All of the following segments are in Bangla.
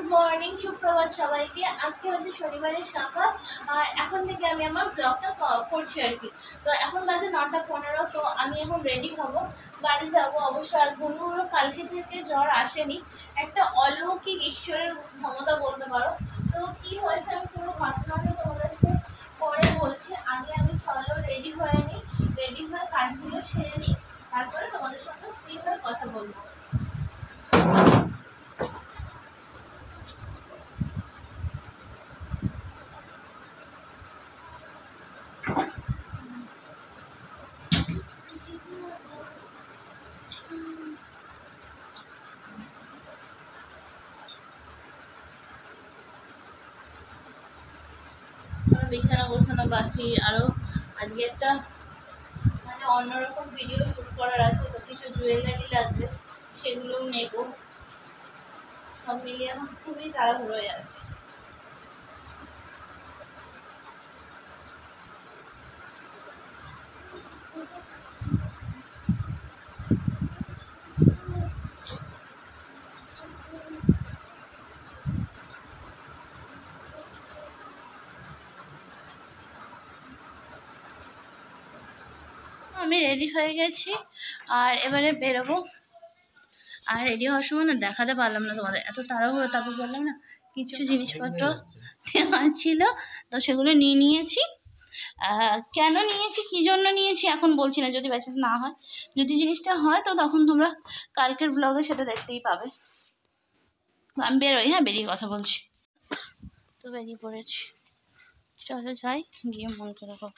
মর্নিং, সুপ্রভাত সবাইকে। আজকে হচ্ছে শনিবারের সকাল, আর এখন থেকে আমি আমার ব্লগটা করছি আর কি। তো এখন বাজে 9:15। তো আমি এখন রেডি হব, বাড়ি যাব অবশ্য। আর গুনুরও কালকে থেকে জ্বর আসেনি, একটা অলৌকিক ঈশ্বরের ক্ষমতা বলতে পারো। তো কি হয়েছে আমি পুরো ঘটনাটা তোমাদেরকে পরে বলছি। আগে আমি চলো রেডি হয়ে নিই, রেডি হয়ে কাজগুলো সেরে নিই, তারপরে তোমাদের সঙ্গে ফ্রি হয়ে কথা বলবো। বিছানা গোছানো বাকি, আরও আজকে একটা মানে অন্যরকম ভিডিও শ্যুট করার আছে, তো কিছু জুয়েলারি লাগবে, সেগুলোও নেব। সব মিলিয়ে আমার খুবই তাড়াহুড়ো হয়ে আছে। আমি রেডি হয়ে গেছি, আর এবারে বেরোবো। আর রেডি হওয়ার সময় না দেখাতে পারলাম না তোমাদের, এত তাড়াহুড়ো। তারপর বললাম না কিছু জিনিসপত্র ছিল, তো সেগুলো নিয়ে নিয়েছি। কেন নিয়েছি, কী জন্য নিয়েছি এখন বলছি না, যদি ব্যাচেস না হয়, যদি জিনিসটা হয় তো তখন তোমরা কালকের ব্লগে সেটা দেখতেই পাবে। আমি বেরোই, হ্যাঁ বেরিয়ে কথা বলছি। তো বেরিয়ে পড়েছি, চলো যাই, গিয়ে মন করে কথা।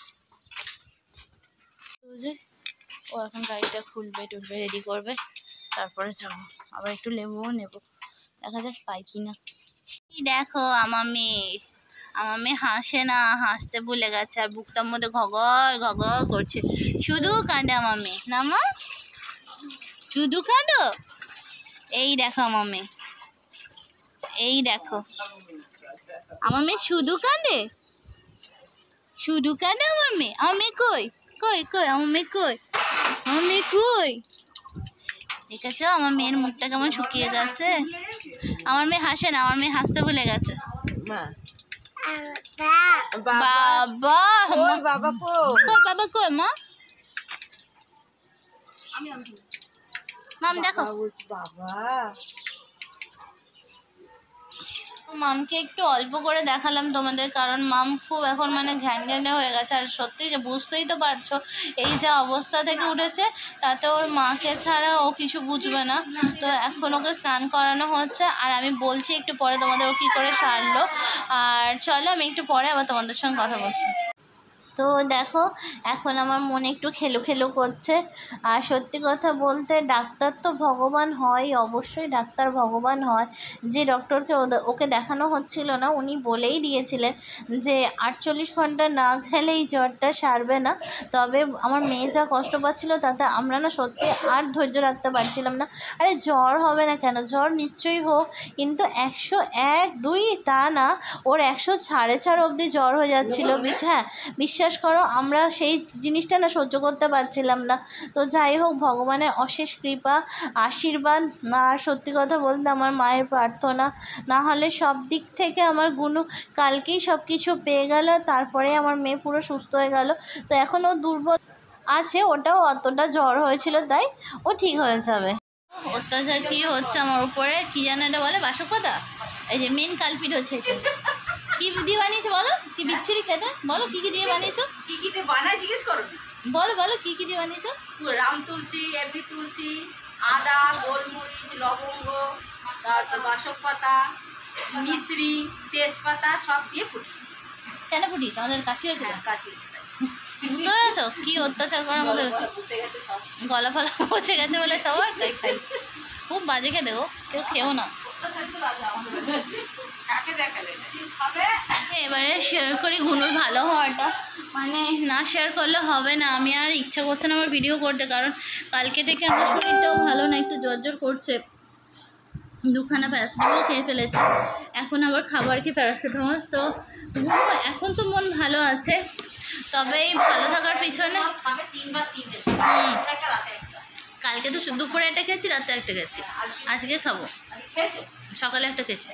ও এখন গাড়িটা খুলবে টুলবে, রেডি করবে, তারপরে যাবো। আবার একটু লেবুও নেবো, দেখা যাক পাই কিনা। দেখো আমার মেয়ে হাসে না, হাসতে ভুলে গেছে, আর বুকটার মধ্যে ঘগর ঘগর করছে, শুধু কাঁদে আমার মেয়ে। না মা, শুধু কাঁদো? এই দেখো আমার মেয়ে, এই দেখো আমার মেয়ে শুধু কাঁদে, শুধু কাঁদে আমার মেয়ে। আমার মেয়ে কই কই কই, আমার মেয়ে কই, আমার মেয়ে কই? ঠিক আছে, আমার মেয়ের মুখটা কেমন শুকিয়ে গেছে। আমার মেয়ে হাসে না, আমার মেয়ে হাসতে ভুলে গেছে। বাবা বাবা কই, বাবা কই মা? মাম দেখো, বাবা মামকে একটু অল্প করে দেখালাম তোমাদের, কারণ মাম খুব এখন মানে ঘ্যান ঘ্যানে হয়ে গেছে। আর সত্যি যে বুঝতেই তো পারছো, এই যে অবস্থা থেকে উঠেছে, তাতে ওর মাকে ছাড়া ও কিছু বুঝবে না। তো এখন ওকে স্নান করানো হচ্ছে, আর আমি বলছি একটু পরে তোমাদের ও কী করে সারলো। আর চলো আমি একটু পরে আবার তোমাদের সঙ্গে কথা বলছি। তো দেখো এখন আমার মনে একটু খেলো খেলো করছে। আর সত্যি কথা বলতে ডাক্তার তো ভগবান হয়, অবশ্যই ডাক্তার ভগবান হয়। যে ডক্টরকে ওকে দেখানো হচ্ছিল না, উনি বলেই দিয়েছিলেন যে 48 ঘন্টা না গেলেই জ্বরটা সারবে না। তবে আমার মেয়ে যা কষ্ট পাচ্ছিল, তাতে আমরা না সত্যি আর ধৈর্য রাখতে পারছিলাম না। আরে জ্বর হবে না কেন, জ্বর নিশ্চয়ই হোক, কিন্তু 101, 2 তা না, ওর 100 ছাড়ে অবধি জ্বর হয়ে যাচ্ছিলো। হ্যাঁ বিশ্বাস করো, আমরা সেই জিনিসটা না সহ্য করতে পারছিলাম না। তো যাই হোক, ভগবানের অশেষ কৃপা, আশীর্বাদ, আর সত্যি কথা বলতে আমার মায়ের প্রার্থনা, না হলে সব দিক থেকে আমার গুনু কালকেই সব কিছু পেয়ে গেল, তারপরে আমার মেয়ে পুরো সুস্থ হয়ে গেল। তো এখনও দুর্বল আছে, ওটাও অতটা জ্বর হয়েছিল, তাই ও ঠিক হয়ে যাবে। অত্যাচার কি হচ্ছে আমার উপরে, কি যেন এটা বলে, বাসকতা। এই যে মেন কালপিট হচ্ছে, কি দিয়ে বানিয়েছো বলো, কি বিচ্ছিরি খেতে, বলো কি কি দিয়ে বানিয়েছো, কি কি দিয়ে বানায় জিজ্ঞেস করো, বলো বলো কি কি দিয়ে বানিয়েছো। রাম তুলসী, এমনি তুলসী, আদা, গোলমরিচ, লবঙ্গ, তারপর বাসক পাতা, মিশ্রি, তেজপাতা সব দিয়ে ফুটিয়েছি। কেন ফুটিয়েছো? আমাদের কাশি হয়েছে, কাশি বুঝতে পেরেছো কি অত্যাচার করে আমাদের, গলা ফলা বসে গেছে বলে সবার, তাই খাই। খুব বাজে খেতে গো, কেউ খেও না। এবারে শেয়ার করি গুনুর ভালো হওয়াটা, মানে না শেয়ার করলে হবে না। আমি আর ইচ্ছা করছে না আমার ভিডিও করতে, কারণ কালকে থেকে আমার শরীরটাও ভালো না, একটু জ্বর করছে। 2খানা প্যারাসিটামল খেয়ে ফেলেছি, এখন আবার খাবার কি প্যারাসিটামল। তো এখন তো মন ভালো আছে, তবে এই ভালো থাকার পিছনে কালকে তো দুপুরে একটা খেয়েছি, রাতে একটা খেয়েছি, আজকে খাবো। সকালে একটা খেয়েছি।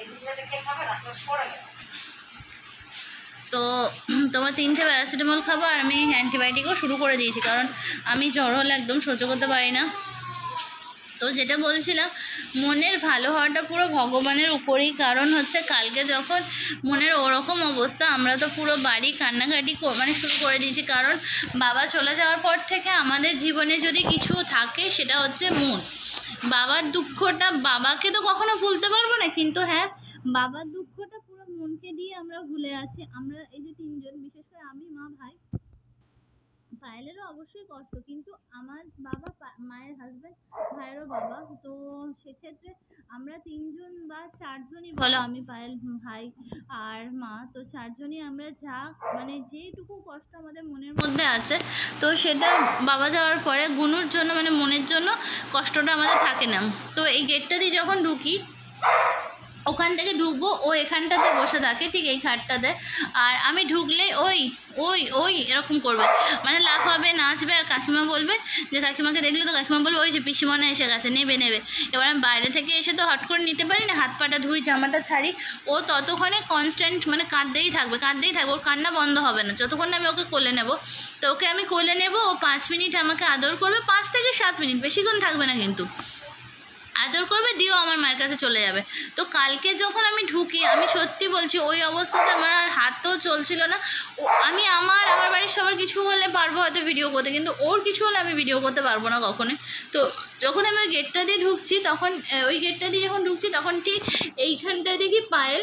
তো তোমার 3টে প্যারাসিটামল খাবো, আর আমি অ্যান্টিবায়োটিকও শুরু করে দিয়েছি, কারণ আমি জ্বর হলে একদম সহ্য করতে পারি না। তো যেটা বলছিলাম, মনের ভালো হওয়াটা পুরো ভগবানের উপরেই। কারণ হচ্ছে কালকে যখন মনের ওরকম অবস্থা, আমরা তো পুরো বাড়ি কান্নাকাটি মানে শুরু করে দিয়েছি। কারণ বাবা চলে যাওয়ার পর থেকে আমাদের জীবনে যদি কিছু থাকে সেটা হচ্ছে মন। বাবার দুঃখটা, বাবাকে তো কখনো ভুলতে পারবো না, কিন্তু হ্যাঁ বাবার দুঃখটা পুরো মনকে দিয়ে আমরা ভুলে আছি। আমরা এই যে 3জন, বিশেষ করে আমি, মা, ভাই, পায়েলেরও অবশ্যই কষ্ট, কিন্তু আমার বাবা মায়ের হাজব্যান্ড, ভাইয়েরও বাবা, তো সেক্ষেত্রে আমরা 3জন বা 4জনই বলো, আমি, পায়েল, ভাই আর মা, তো 4জনই আমরা যা মানে যেটুকু কষ্ট আমাদের মনের মধ্যে আছে, তো সেটা বাবা যাওয়ার পরে গুনুর জন্য মানে মনের জন্য কষ্টটা আমাদের থাকে না। তো এই গেটটা দিয়ে যখন ঢুকি, ওখান থেকে ঢুকবো, ও এখানটাতে বসে থাকে ঠিক এই খাটটাতে, আর আমি ঢুকলে ওই ওই ওই এরকম করবে, মানে লাফাবে, নাচবে, আর কাকিমা বলবে যে, কাকিমাকে দেখলে তো কাকিমা বলবে ওই যে পিসিমণি এসে গেছে, নেবে নেবে। এবার আমি বাইরে থেকে এসে তো হট করে নিতে পারি না, হাত পাটা ধুই, জামাটা ছাড়ি, ও ততক্ষণে কনস্ট্যান্ট মানে কাঁদতেই থাকবে, ওর কান্না বন্ধ হবে না যতক্ষণ না আমি ওকে কোলে নেব। তো ওকে আমি কোলে নেব, ও 5 মিনিট আমাকে আদর করবে, 5 থেকে 7 মিনিট, বেশিক্ষণ থাকবে না, কিন্তু আদর করবে, দিয়েও আমার মায়ের কাছে চলে যাবে। তো কালকে যখন আমি ঢুকি, আমি সত্যি বলছি ওই অবস্থাতে আমার আর হাতও চলছিল না। আমি আমার বাড়ির সবার কিছু হলে পারবো হয়তো ভিডিও করতে, কিন্তু ওর কিছু হলে আমি ভিডিও করতে পারবো না কখনোই। তো যখন আমি ওই গেটটা দিয়ে ঢুকছি, তখন ওই গেটটা দিয়ে যখন ঢুকছি, তখন ঠিক এইখানটা দেখি পায়েল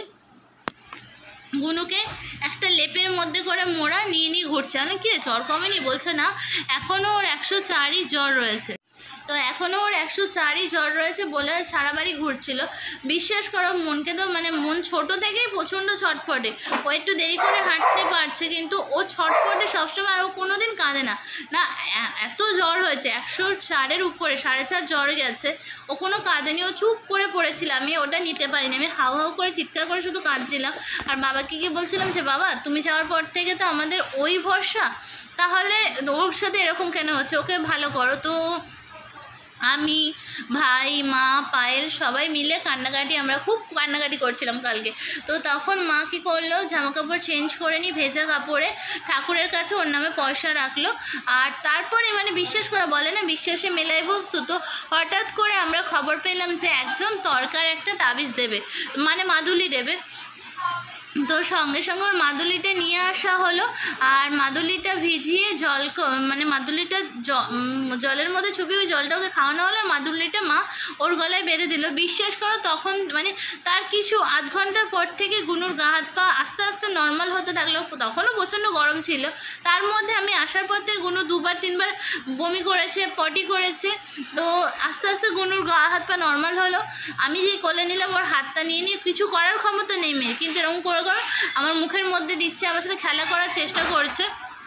গুনুকে একটা লেপের মধ্যে করে মোড়া নিয়ে ঘুরছে। আমি কি জ্বর কমেনি? বলছে না, এখনও ওর 104ই জ্বর রয়েছে। তো এখনও ওর 104ই জ্বর রয়েছে বলে সারা বাড়ি ঘুরছিল। বিশ্বাস করো, মনকে তো মানে মন ছোট থেকেই প্রচণ্ড ছটফটে। ও একটু দেরি করে হাঁটতে পারছে, কিন্তু ও ছটফটে সবসময়, আর ও কোনো দিন কাঁদে না। না, এত জ্বর হয়েছে, 104-এর উপরে, 4.5 জ্বর গেছে, ও কোনো কাঁদেনি, ও চুপ করে পড়েছিল। আমি ওটা নিতে পারিনি, আমি হাউ হাউ করে চিৎকার করে শুধু কাঁদছিলাম। আর বাবাকে গিয়ে বলছিলাম যে, বাবা তুমি যাওয়ার পর থেকে তো আমাদের ওই ভরসা, তাহলে ওর সাথে এরকম কেন হচ্ছে, ওকে ভালো করো। তো আমি, ভাই, মা, পায়েল সবাই মিলে আমরা খুব কান্নাকাটি করছিলাম কালকে। তো তখন মা কী করলো, জামা কাপড় চেঞ্জ করে নি, ভেজা কাপড়ে ঠাকুরের কাছে ওর নামে পয়সা রাখলো। আর তারপরে মানে বিশ্বাস করা বলে না, বিশ্বাসে মেলায় বস্তু। তো হঠাৎ করে আমরা খবর পেলাম যে একজন তরকার একটা তাবিজ দেবে, মানে মাদুলি দেবে। তো সঙ্গে সঙ্গে ওর মাদুলিটা নিয়ে আসা হলো, আর মাদুলিটা ভিজিয়ে মানে মাদুলিটা জলের মধ্যে চুপিয়ে ওই জলটা ওকে খাওয়ানো হলো, আর মাদুলিটা মা ওর গলায় বেঁধে দিল। বিশ্বাস করো, তখন মানে তার কিছু আধ ঘন্টার পর থেকে গুনুর গা হাত পা আস্তে আস্তে নর্মাল হতে থাকলো। তখনও প্রচণ্ড গরম ছিল, তার মধ্যে আমি আসার পর থেকে গুনু 2-3বার বমি করেছে, পটি করেছে। তো আস্তে আস্তে গুনুর গা হাত পা নর্মাল হলো। আমি যে কোলে নিলাম, ওর হাতটা নিয়ে কিছু করার ক্ষমতা নেই মেয়ে, কিন্তু এরকম করে আমার মুখের মধ্যে দিচ্ছে, আমার সাথে খেলা করার চেষ্টা করছে।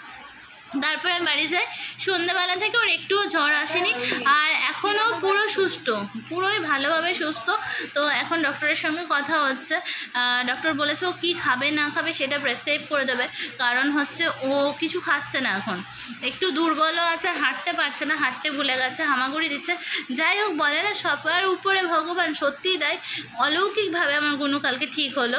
তারপরে আমি বাড়ি যাই, সন্ধ্যাবেলা থেকে ওর একটুও জ্বর আসেনি, আর এখনও পুরো সুস্থ, পুরোই ভালোভাবে সুস্থ। তো এখন ডক্টরের সঙ্গে কথা হচ্ছে, ডক্টর বলেছে ও কী খাবে না খাবে সেটা প্রেসক্রাইব করে দেবে। কারণ হচ্ছে ও কিছু খাচ্ছে না, এখন একটু দুর্বলও আছে, হাঁটতে পারছে না, হাঁটতে ভুলে গেছে, হামাগুড়ি দিচ্ছে। যাই হোক, বলে না সবার উপরে ভগবান, সত্যিই দেয়। অলৌকিকভাবে আমার গুনু কালকে ঠিক হলো।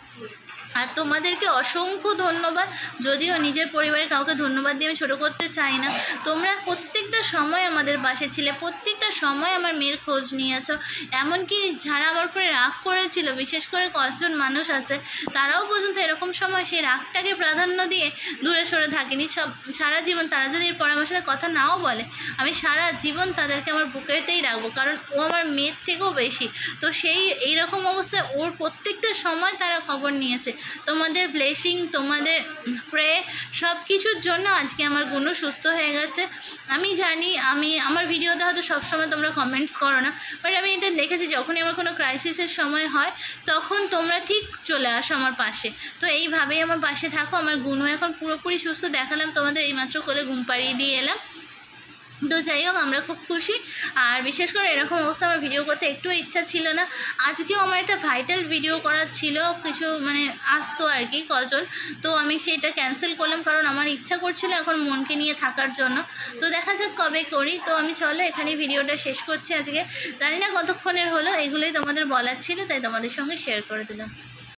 আর তোমাদেরকে অসংখ্য ধন্যবাদ, যদিও নিজের পরিবারে কাউকে ধন্যবাদ দিয়ে আমি ছোটো করতে চাই না। তোমরা প্রত্যেকটা সময় আমাদের পাশে ছিলে, প্রত্যেকটা সময় আমার মেয়ের খোঁজ নিয়েছো। এমনকি যারা আমার উপরে রাগ করেছিল, বিশেষ করে কয়েকজন মানুষ আছে, তারাও পর্যন্ত এরকম সময় সেই রাগটাকে প্রাধান্য দিয়ে দূরে সরে থাকিনি। সারা জীবন তারা যদি এরপর আমার সাথে কথা নাও বলে, আমি সারা জীবন তাদেরকে আমার বুকেতেই রাখবো, কারণ ও আমার মেয়ের থেকেও বেশি। তো এইরকম অবস্থায় ওর প্রত্যেকটা সময় তারা খবর নিয়েছে। তোমাদের ব্লেসিং, তোমাদের প্রে, সব কিছুর জন্য আজকে আমার গুনু সুস্থ হয়ে গেছে। আমি জানি আমার ভিডিওতে হয়তো সবসময় তোমরা কমেন্টস করো না, বাট আমি এটা দেখেছি যখনই আমার কোনো ক্রাইসিসের সময় হয়, তখন তোমরা ঠিক চলে আসো আমার পাশে। তো এইভাবেই আমার পাশে থাকো। আমার গুনু এখন পুরোপুরি সুস্থ, দেখালাম তোমাদের, এইমাত্র কোলে ঘুম পাড়িয়ে দিয়ে এলাম। তো যাই হোক আমরা খুব খুশি। আর বিশেষ করে এরকম অবস্থা আমার ভিডিও করতে একটু ইচ্ছা ছিল না। আজকেও আমার একটা ভাইটাল ভিডিও করার ছিল, কিছু মানে আসতো আর কি কজন, তো আমি সেটা ক্যান্সেল করলাম কারণ আমার ইচ্ছা করছিল এখন মনকে নিয়ে থাকার জন্য। তো দেখা যাক কবে করি। তো আমি চলো এখানে ভিডিওটা শেষ করছি আজকে, জানি না কতক্ষণের হলো, এগুলোই তোমাদের বলার ছিল তাই তোমাদের সঙ্গে শেয়ার করে দিলাম।